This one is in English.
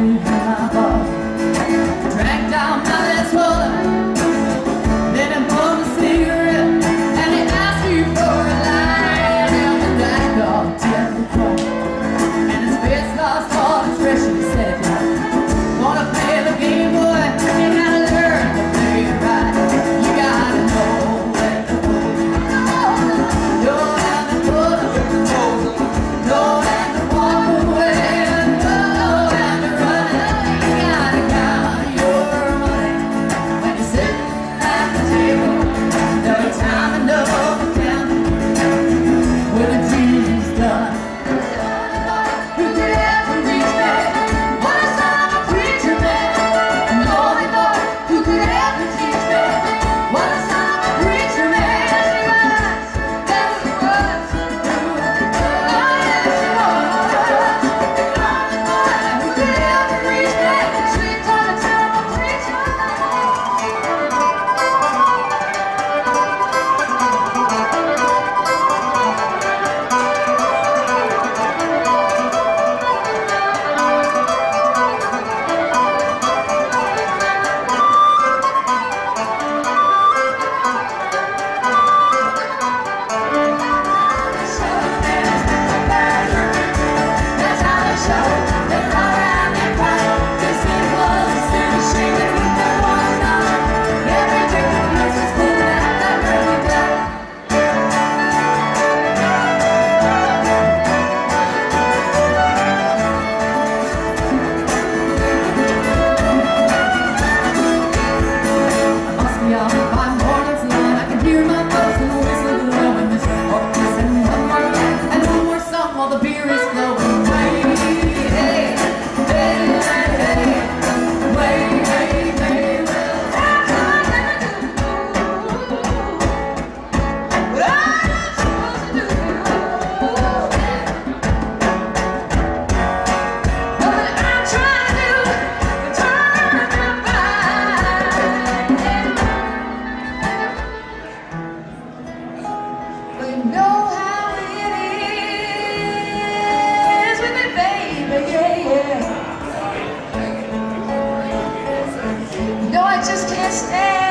you have all. Drank down my last water, then I bought a cigarette, and he asked me for a line, and the black dog gently cried, and his face lost all expression. He said, wanna play the game, boy? You gotta learn to play it right. You gotta know when to hold it, know when to put it, know when to walk away, and know when to run it. You gotta count your money when you're sitting at the table. No time enough to count when the deal's done. Who could ever reach me? What a son of a preacher man. Holy Lord, who could ever teach me? What a son of a preacher man. Yes, he was. Oh, yes, he was. Holy Lord, who could ever reach me? Sweet time to tell a preacher man. That's how they show. They call around and cry. They sing close to the shaking with their one another. Every drink makes us feel that early day. I must be out by morning's light. I can hear my voice and the whistle blowing. This orchestra and one more night and one more song while the beer is flowing. Way, hey, hey, hey, hey, way, hey, hey, well, that's what I'm gonna do. What I'm supposed to do. What I'm trying to do is turn my mind. Well, you know how it is with me, baby, yeah, yeah. You know I just can't stand